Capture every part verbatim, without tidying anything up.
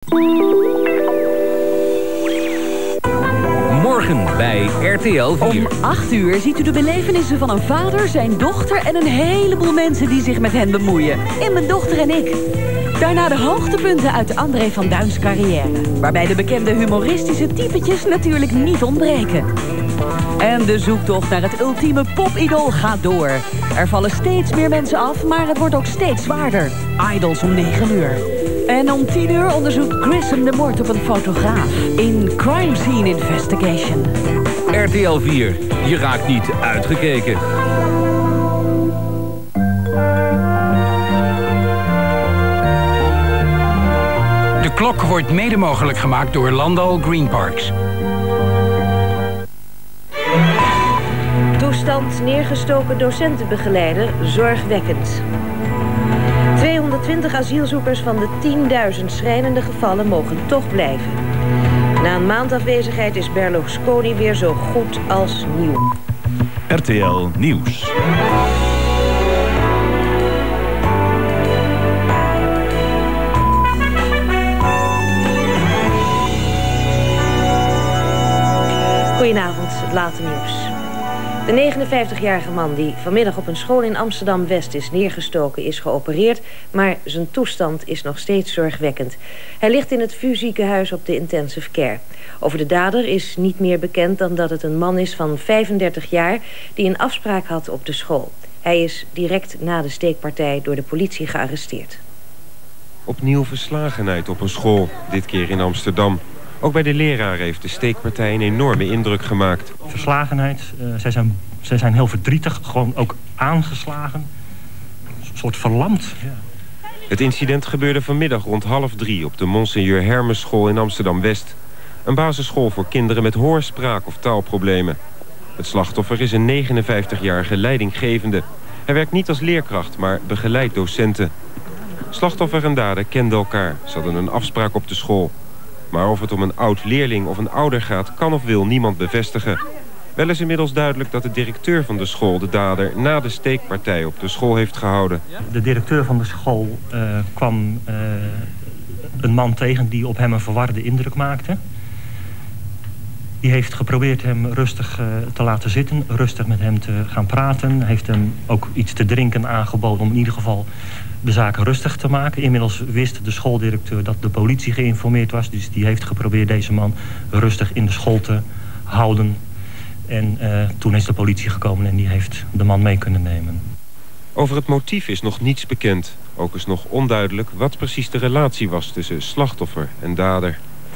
Morgen bij R T L vier. Om acht uur ziet u de belevenissen van een vader, zijn dochter en een heleboel mensen die zich met hen bemoeien. In Mijn Dochter en Ik. Daarna de hoogtepunten uit André van Duins carrière. Waarbij de bekende humoristische typetjes natuurlijk niet ontbreken. En de zoektocht naar het ultieme popidool gaat door. Er vallen steeds meer mensen af, maar het wordt ook steeds zwaarder. Idols om negen uur. En om tien uur onderzoekt Grissom de moord op een fotograaf in Crime Scene Investigation. R T L vier. Je raakt niet uitgekeken. De klok wordt mede mogelijk gemaakt door Landal Green Parks. Toestand neergestoken docentenbegeleider zorgwekkend. tweehonderdtwintig asielzoekers van de tienduizend schrijnende gevallen mogen toch blijven. Na een maand afwezigheid is Berlusconi weer zo goed als nieuw. R T L Nieuws. Goedenavond, het late nieuws. De negenenvijftigjarige man die vanmiddag op een school in Amsterdam-West is neergestoken is geopereerd, maar zijn toestand is nog steeds zorgwekkend. Hij ligt in het V U ziekenhuis op de intensive care. Over de dader is niet meer bekend dan dat het een man is van vijfendertig jaar die een afspraak had op de school. Hij is direct na de steekpartij door de politie gearresteerd. Opnieuw verslagenheid op een school, dit keer in Amsterdam. Ook bij de leraar heeft de steekpartij een enorme indruk gemaakt. Verslagenheid, uh, zij, zijn, zij zijn heel verdrietig, gewoon ook aangeslagen. Een soort verlamd. Ja. Het incident gebeurde vanmiddag rond half drie op de Monseigneur Hermes school in Amsterdam-West. Een basisschool voor kinderen met hoorspraak- of taalproblemen. Het slachtoffer is een negenenvijftigjarige leidinggevende. Hij werkt niet als leerkracht, maar begeleidt docenten. Slachtoffer en dader kenden elkaar. Ze hadden een afspraak op de school. Maar of het om een oud-leerling of een ouder gaat, kan of wil niemand bevestigen. Wel is inmiddels duidelijk dat de directeur van de school de dader na de steekpartij op de school heeft gehouden. De directeur van de school uh, kwam uh, een man tegen die op hem een verwarde indruk maakte. Die heeft geprobeerd hem rustig uh, te laten zitten, rustig met hem te gaan praten. Heeft hem ook iets te drinken aangeboden om in ieder geval de zaak rustig te maken. Inmiddels wist de schooldirecteur dat de politie geïnformeerd was. Dus die heeft geprobeerd deze man rustig in de school te houden. En uh, toen is de politie gekomen en die heeft de man mee kunnen nemen. Over het motief is nog niets bekend. Ook is nog onduidelijk wat precies de relatie was tussen slachtoffer en dader.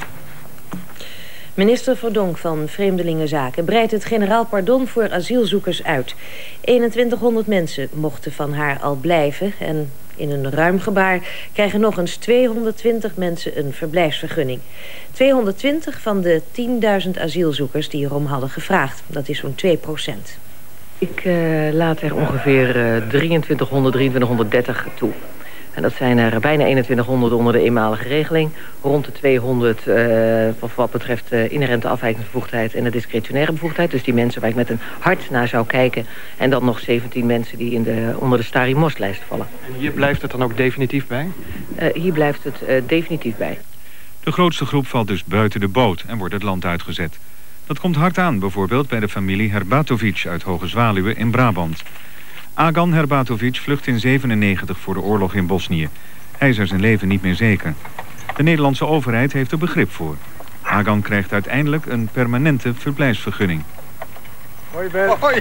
Minister Verdonk van Vreemdelingenzaken breidt het generaal pardon voor asielzoekers uit. eenentwintighonderd mensen mochten van haar al blijven en in een ruim gebaar krijgen nog eens tweehonderdtwintig mensen een verblijfsvergunning. tweehonderdtwintig van de tienduizend asielzoekers die erom hadden gevraagd. Dat is zo'n twee procent. Ik uh, laat er ongeveer uh, drieëntwintighonderd, drieëntwintighonderddertig toe. En dat zijn er bijna eenentwintighonderd onder de eenmalige regeling. Rond de tweehonderd uh, wat betreft uh, inherente afwijkingsbevoegdheid en de discretionaire bevoegdheid. Dus die mensen waar ik met een hart naar zou kijken. En dan nog zeventien mensen die in de, onder de Stari Most-lijst vallen. En hier blijft het dan ook definitief bij? Uh, hier blijft het uh, definitief bij. De grootste groep valt dus buiten de boot en wordt het land uitgezet. Dat komt hard aan, bijvoorbeeld bij de familie Herbatovic uit Hoge Zwaluwe in Brabant. Agan Herbatovic vlucht in zevenennegentig voor de oorlog in Bosnië. Hij is er zijn leven niet meer zeker. De Nederlandse overheid heeft er begrip voor. Agan krijgt uiteindelijk een permanente verblijfsvergunning. Hoi Ben. Hoi.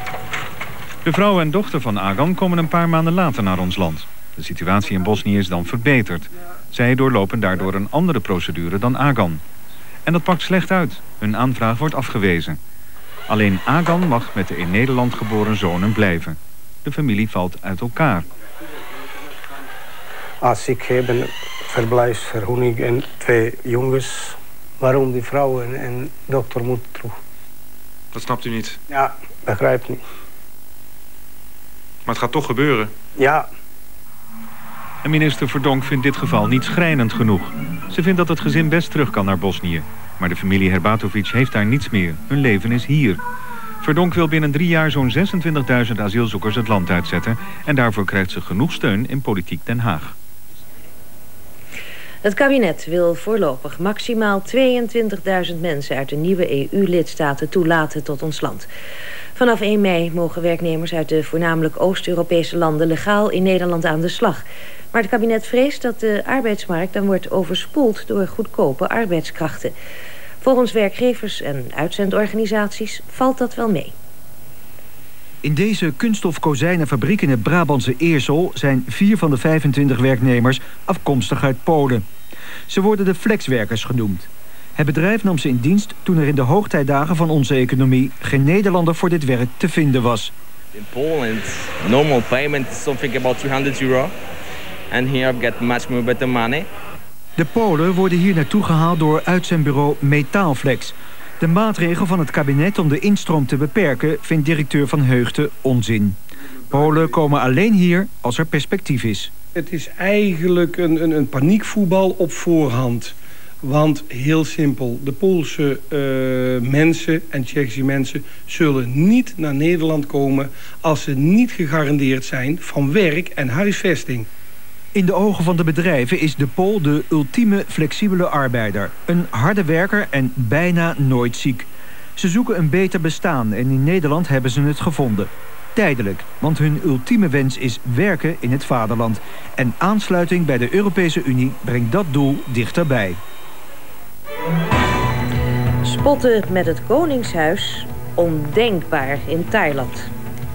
De vrouw en dochter van Agan komen een paar maanden later naar ons land. De situatie in Bosnië is dan verbeterd. Zij doorlopen daardoor een andere procedure dan Agan. En dat pakt slecht uit. Hun aanvraag wordt afgewezen. Alleen Agan mag met de in Nederland geboren zonen blijven. De familie valt uit elkaar. Als ik heb een verblijfsvergunning en twee jongens, waarom die vrouw en, en dokter moet terug? Dat snapt u niet? Ja, begrijp niet. Maar het gaat toch gebeuren? Ja. En minister Verdonk vindt dit geval niet schrijnend genoeg. Ze vindt dat het gezin best terug kan naar Bosnië. Maar de familie Herbatovic heeft daar niets meer. Hun leven is hier. Verdonk wil binnen drie jaar zo'n zesentwintigduizend asielzoekers het land uitzetten. En daarvoor krijgt ze genoeg steun in politiek Den Haag. Het kabinet wil voorlopig maximaal tweeëntwintigduizend mensen uit de nieuwe E U-lidstaten toelaten tot ons land. Vanaf één mei mogen werknemers uit de voornamelijk Oost-Europese landen legaal in Nederland aan de slag. Maar het kabinet vreest dat de arbeidsmarkt dan wordt overspoeld door goedkope arbeidskrachten. Volgens werkgevers en uitzendorganisaties valt dat wel mee. In deze kunststofkozijnenfabriek in het Brabantse Eersel zijn vier van de vijfentwintig werknemers afkomstig uit Polen. Ze worden de flexwerkers genoemd. Het bedrijf nam ze in dienst toen er in de hoogtijdagen van onze economie geen Nederlander voor dit werk te vinden was. In Poland, normal payment is something about tweehonderd euro. And here I get much more better money. De Polen worden hier naartoe gehaald door uitzendbureau Metaalflex. De maatregel van het kabinet om de instroom te beperken vindt directeur Van Heugten onzin. Polen komen alleen hier als er perspectief is. Het is eigenlijk een, een, een paniekvoetbal op voorhand. Want heel simpel, de Poolse uh, mensen en Tsjechische mensen zullen niet naar Nederland komen als ze niet gegarandeerd zijn van werk en huisvesting. In de ogen van de bedrijven is de Pool de ultieme flexibele arbeider. Een harde werker en bijna nooit ziek. Ze zoeken een beter bestaan en in Nederland hebben ze het gevonden. Tijdelijk, want hun ultieme wens is werken in het vaderland. En aansluiting bij de Europese Unie brengt dat doel dichterbij. Spotten met het Koningshuis, ondenkbaar in Thailand.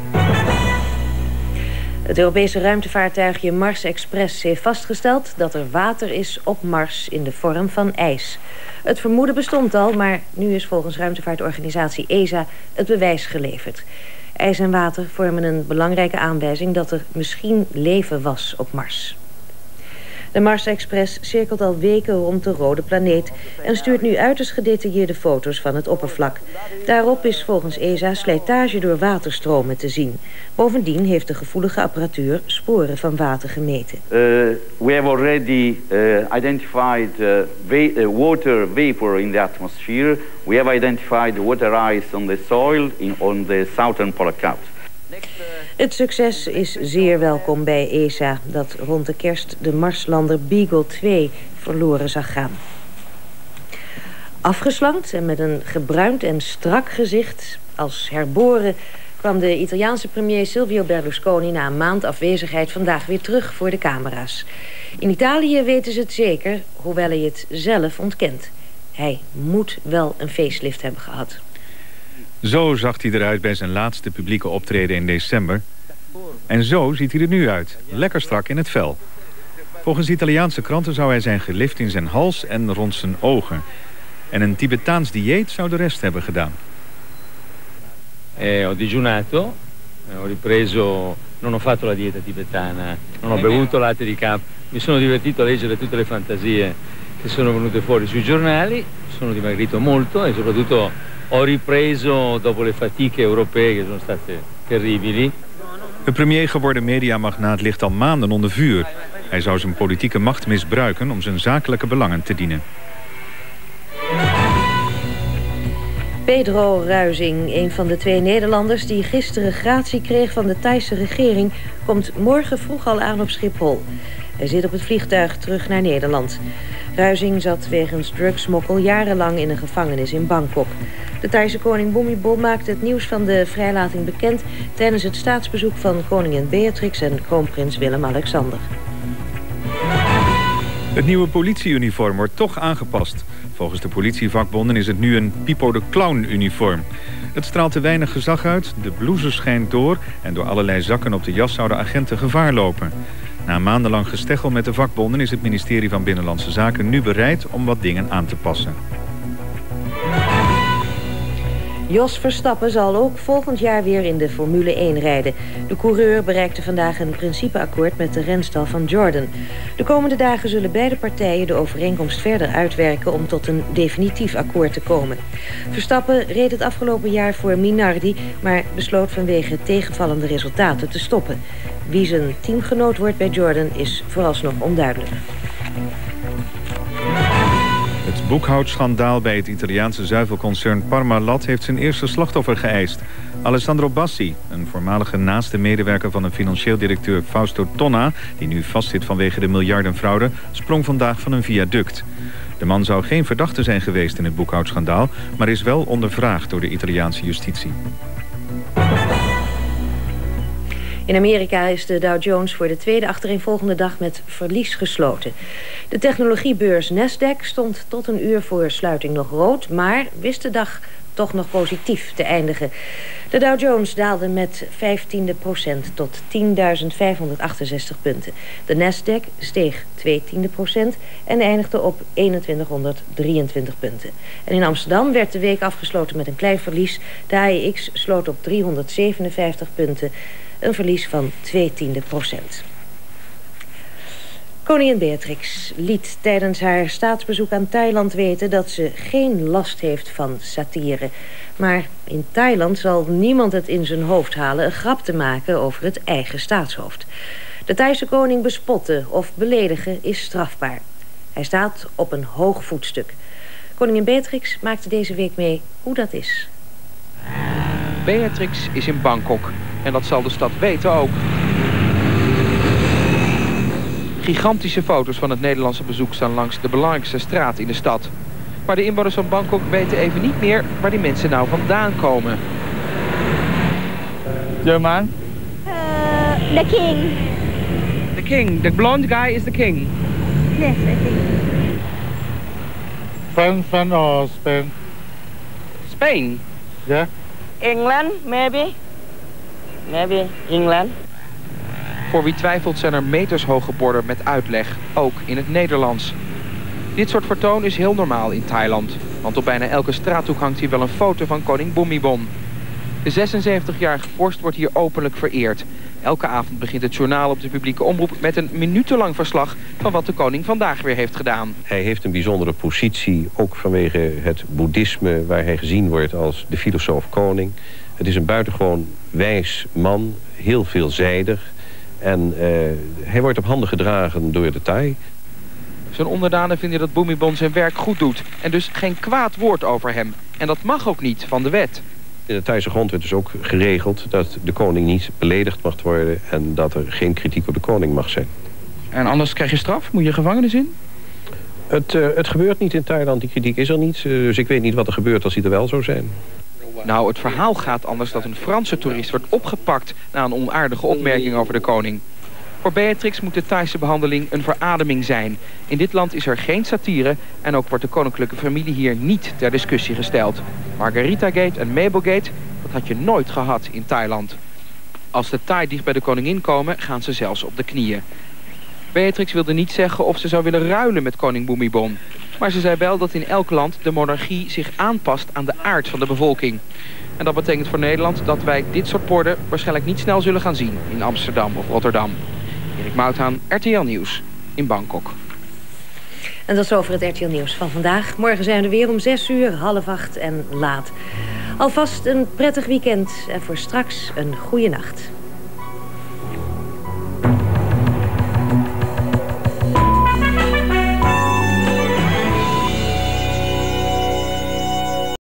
Het Europese ruimtevaartuigje Mars Express heeft vastgesteld dat er water is op Mars in de vorm van ijs. Het vermoeden bestond al, maar nu is volgens ruimtevaartorganisatie E S A het bewijs geleverd. IJs en water vormen een belangrijke aanwijzing dat er misschien leven was op Mars. De Mars Express cirkelt al weken rond de rode planeet en stuurt nu uiterst gedetailleerde foto's van het oppervlak. Daarop is volgens E S A slijtage door waterstromen te zien. Bovendien heeft de gevoelige apparatuur sporen van water gemeten. Uh, we have already uh, identified uh, va uh, water vapor in the atmosphere. We have identified water ice on the soil in, on the southern polar cap. Het succes is zeer welkom bij E S A, dat rond de kerst de Marslander Beagle twee verloren zag gaan. Afgeslankt en met een gebruind en strak gezicht, als herboren, kwam de Italiaanse premier Silvio Berlusconi na een maand afwezigheid vandaag weer terug voor de camera's. In Italië weten ze het zeker, hoewel hij het zelf ontkent. Hij moet wel een facelift hebben gehad. Zo zag hij eruit bij zijn laatste publieke optreden in december. En zo ziet hij er nu uit, lekker strak in het vel. Volgens Italiaanse kranten zou hij zijn gelift in zijn hals en rond zijn ogen. En een Tibetaans dieet zou de rest hebben gedaan. Eh, ho digiunato, ho ripreso, non ho fatto la dieta tibetana, non ho bevuto latte di capra. Mi sono divertito a leggere tutte le fantasie che sono venute fuori sui giornali, sono dimagrito molto e soprattutto ho ripreso dopo le fatiche europee che sono state terribili. De premier geworden mediamagnaat ligt al maanden onder vuur. Hij zou zijn politieke macht misbruiken om zijn zakelijke belangen te dienen. Pedro Ruizing, een van de twee Nederlanders die gisteren gratie kreeg van de Thaise regering, komt morgen vroeg al aan op Schiphol. Hij zit op het vliegtuig terug naar Nederland. Ruizing zat wegens drugsmokkel jarenlang in een gevangenis in Bangkok. De Thaise koning Bhumibol maakte het nieuws van de vrijlating bekend tijdens het staatsbezoek van koningin Beatrix en kroonprins Willem-Alexander. Het nieuwe politieuniform wordt toch aangepast. Volgens de politievakbonden is het nu een Pipo de Clown-uniform. Het straalt te weinig gezag uit, de blouse schijnt door en door allerlei zakken op de jas zouden agenten gevaar lopen. Na maandenlang gesteggel met de vakbonden is het ministerie van Binnenlandse Zaken nu bereid om wat dingen aan te passen. Jos Verstappen zal ook volgend jaar weer in de Formule één rijden. De coureur bereikte vandaag een principeakkoord met de renstal van Jordan. De komende dagen zullen beide partijen de overeenkomst verder uitwerken om tot een definitief akkoord te komen. Verstappen reed het afgelopen jaar voor Minardi, maar besloot vanwege tegenvallende resultaten te stoppen. Wie zijn teamgenoot wordt bij Jordan is vooralsnog onduidelijk. Het boekhoudschandaal bij het Italiaanse zuivelconcern Parmalat heeft zijn eerste slachtoffer geëist. Alessandro Bassi, een voormalige naaste medewerker van een financieel directeur Fausto Tonna, die nu vastzit vanwege de miljardenfraude, sprong vandaag van een viaduct. De man zou geen verdachte zijn geweest in het boekhoudschandaal, maar is wel ondervraagd door de Italiaanse justitie. In Amerika is de Dow Jones voor de tweede achtereenvolgende dag met verlies gesloten. De technologiebeurs Nasdaq stond tot een uur voor sluiting nog rood, maar wist de dag toch nog positief te eindigen. De Dow Jones daalde met vijftiende procent tot tienduizend vijfhonderdachtenzestig punten. De Nasdaq steeg twee tiende procent en eindigde op eenentwintighonderddrieëntwintig punten. En in Amsterdam werd de week afgesloten met een klein verlies. De A E X sloot op driehonderdzevenenvijftig punten, een verlies van twee tiende procent. Koningin Beatrix liet tijdens haar staatsbezoek aan Thailand weten dat ze geen last heeft van satire. Maar in Thailand zal niemand het in zijn hoofd halen een grap te maken over het eigen staatshoofd. De Thaise koning bespotten of beledigen is strafbaar. Hij staat op een hoog voetstuk. Koningin Beatrix maakte deze week mee hoe dat is. Beatrix is in Bangkok en dat zal de stad weten ook. Gigantische foto's van het Nederlandse bezoek staan langs de belangrijkste straat in de stad. Maar de inwoners van Bangkok weten even niet meer waar die mensen nou vandaan komen. German? Uh, the king. The king. The blonde guy is the king. Yes, I think. France, France or Spain? Spain? Yeah. England, maybe. Maybe England. Voor wie twijfelt zijn er metershoge borden met uitleg, ook in het Nederlands. Dit soort vertoon is heel normaal in Thailand, want op bijna elke straathoek hangt hier wel een foto van koning Bhumibol. De zesenzeventigjarige vorst wordt hier openlijk vereerd. Elke avond begint het journaal op de publieke omroep met een minutenlang verslag van wat de koning vandaag weer heeft gedaan. Hij heeft een bijzondere positie, ook vanwege het boeddhisme, waar hij gezien wordt als de filosoof-koning. Het is een buitengewoon wijs man, heel veelzijdig. En uh, hij wordt op handen gedragen door de Thai. Zijn onderdanen vinden dat Bhumibol zijn werk goed doet en dus geen kwaad woord over hem. En dat mag ook niet van de wet. In de Thaise grondwet is ook geregeld dat de koning niet beledigd mag worden en dat er geen kritiek op de koning mag zijn. En anders krijg je straf? Moet je gevangenis in? Het, uh, het gebeurt niet in Thailand, die kritiek is er niet. Uh, dus ik weet niet wat er gebeurt als hij er wel zou zijn. Nou, het verhaal gaat anders dat een Franse toerist wordt opgepakt na een onaardige opmerking over de koning. Voor Beatrix moet de Thaise behandeling een verademing zijn. In dit land is er geen satire en ook wordt de koninklijke familie hier niet ter discussie gesteld. Margarita-gate en Mabel-gate, dat had je nooit gehad in Thailand. Als de Thai dicht bij de koningin komen, gaan ze zelfs op de knieën. Beatrix wilde niet zeggen of ze zou willen ruilen met koning Bhumibol. Maar ze zei wel dat in elk land de monarchie zich aanpast aan de aard van de bevolking. En dat betekent voor Nederland dat wij dit soort borden waarschijnlijk niet snel zullen gaan zien in Amsterdam of Rotterdam. Erik Mouthaan, R T L Nieuws in Bangkok. En dat is over het R T L Nieuws van vandaag. Morgen zijn we er weer om zes uur, half acht en laat. Alvast een prettig weekend en voor straks een goede nacht.